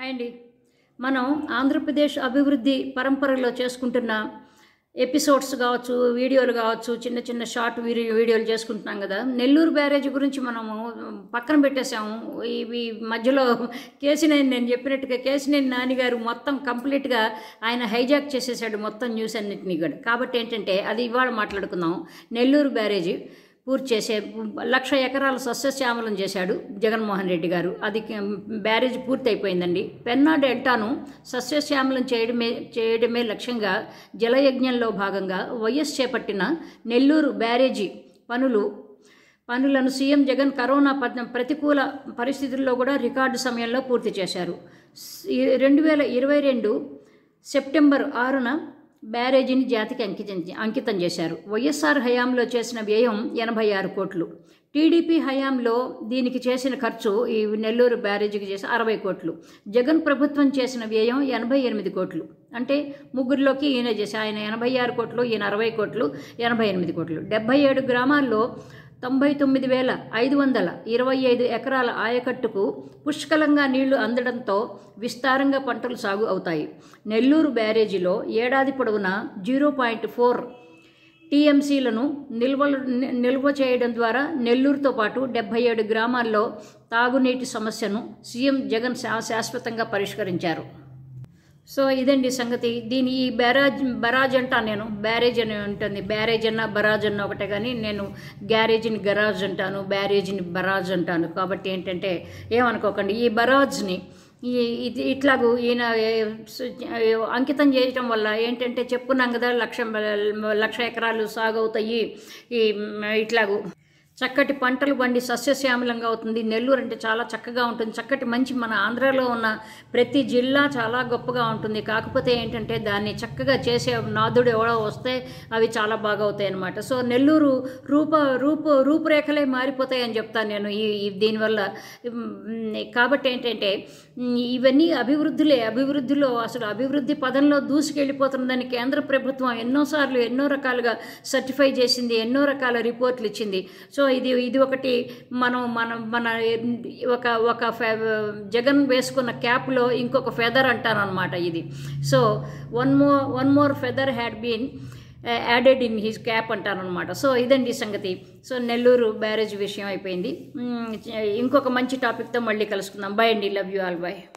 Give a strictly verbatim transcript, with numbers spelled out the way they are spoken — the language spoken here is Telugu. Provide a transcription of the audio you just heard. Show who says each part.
Speaker 1: హాయ్ అండి. మనం ఆంధ్రప్రదేశ్ అభివృద్ధి పరంపరలో చేసుకుంటున్న ఎపిసోడ్స్ కావచ్చు, వీడియోలు కావచ్చు, చిన్న చిన్న షార్ట్ వీడియో వీడియోలు చేసుకుంటున్నాం కదా. నెల్లూరు బ్యారేజ్ గురించి మనము పక్కన పెట్టేసాము. ఇవి మధ్యలో కేసినేని నేను చెప్పినట్టుగా కేసినేని నానిగారు మొత్తం కంప్లీట్గా ఆయన హైజాక్ చేసేసాడు మొత్తం న్యూస్ అన్నింటినీ కూడా. కాబట్టి ఏంటంటే అది ఇవాళ మాట్లాడుకుందాం. నెల్లూరు బ్యారేజీ పూర్తి చేసే లక్ష ఎకరాలు సస్యశ్యామలం చేశాడు జగన్మోహన్ రెడ్డి గారు. అది బ్యారేజ్ పూర్తి అయిపోయిందండి. పెన్నా డెల్టాను సస్యశ్యామలం చేయడమే చేయడమే లక్ష్యంగా జలయజ్ఞంలో భాగంగా వైఎస్ చేపట్టిన నెల్లూరు బ్యారేజీ పనులు పనులను సీఎం జగన్ కరోనా ప్రతికూల పరిస్థితుల్లో కూడా రికార్డు సమయంలో పూర్తి చేశారు. రెండు వేల ఇరవై రెండు సెప్టెంబర్ ఆరున బ్యారేజీని జాతికి అంకితం అంకితం చేశారు. వైఎస్ఆర్ హయాంలో చేసిన వ్యయం ఎనభై ఆరు కోట్లు. టీడీపీ హయాంలో దీనికి చేసిన ఖర్చు ఈ నెల్లూరు బ్యారేజీకి చేసి అరవై కోట్లు. జగన్ ప్రభుత్వం చేసిన వ్యయం ఎనభై ఎనిమిది కోట్లు. అంటే ముగ్గురిలోకి ఈయన చేసి ఆయన ఎనభై ఆరు కోట్లు, ఈయన అరవై కోట్లు, ఎనభై ఎనిమిది కోట్లు. డెబ్బై ఏడు గ్రామాల్లో తొంభై తొమ్మిది వేల ఐదు వందల ఇరవై ఐదు ఎకరాల ఆయకట్టుకు పుష్కలంగా నీళ్లు అందడంతో విస్తారంగా పంటలు సాగు అవుతాయి. నెల్లూరు బ్యారేజీలో ఏడాది పొడవునా జీరో పాయింట్ ఫోర్ టీఎంసీలను నిల్వలు నిల్వ చేయడం ద్వారా నెల్లూరుతో పాటు డెబ్బై ఏడు గ్రామాల్లో తాగునీటి సమస్యను సీఎం జగన్ శాశ్వతంగా పరిష్కరించారు. సో ఇదండి సంగతి. దీని ఈ బ్యారాజ్ బరాజ్ అంటా నేను బ్యారేజ్ అని ఉంటుంది. బ్యారేజ్ అన్న బరాజ్ అన్న ఒకటే, కానీ నేను గ్యారేజ్ని గరాజ్ అంటాను, బ్యారేజ్ని బరాజ్ అంటాను. కాబట్టి ఏంటంటే ఏమనుకోకండి. ఈ బరాజ్ని ఈ ఇది ఇట్లాగూ ఈయన అంకితం చేయటం వల్ల ఏంటంటే చెప్పుకున్నాం కదా, లక్ష లక్ష ఎకరాలు సాగు అవుతాయి. ఈ ఇట్లాగూ చక్కటి పంటలు పండి సస్యశ్యామలంగా అవుతుంది. నెల్లూరు అంటే చాలా చక్కగా ఉంటుంది. చక్కటి మంచి మన ఆంధ్రాలో ఉన్న ప్రతి జిల్లా చాలా గొప్పగా ఉంటుంది. కాకపోతే ఏంటంటే దాన్ని చక్కగా చేసే నాదుడు ఎవడో వస్తే అవి చాలా బాగా అవుతాయి అన్నమాట. సో నెల్లూరు రూప రూప రూపురేఖలే మారిపోతాయి అని చెప్తాను నేను ఈ దీనివల్ల. కాబట్టి ఏంటంటే ఇవన్నీ అభివృద్ధులే. అభివృద్ధిలో అసలు అభివృద్ధి పదంలో దూసుకెళ్ళిపోతున్నదని కేంద్ర ప్రభుత్వం ఎన్నోసార్లు ఎన్నో రకాలుగా సర్టిఫై చేసింది, ఎన్నో రకాల రిపోర్ట్లు ఇచ్చింది. సో ఇది ఇది ఒకటి మనం మన మన ఒక ఒక జగన్ వేసుకున్న క్యాప్లో ఇంకొక ఫెదర్ అంటారు అనమాట ఇది. So one more one more feather had been added in his cap అంటారు అనమాట. సో ఇదండి సంగతి. సో నెల్లూరు బ్యారేజ్ విషయం అయిపోయింది. ఇంకొక మంచి టాపిక్తో మళ్ళీ కలుసుకుందాం. బై అండి. Love you all. బై.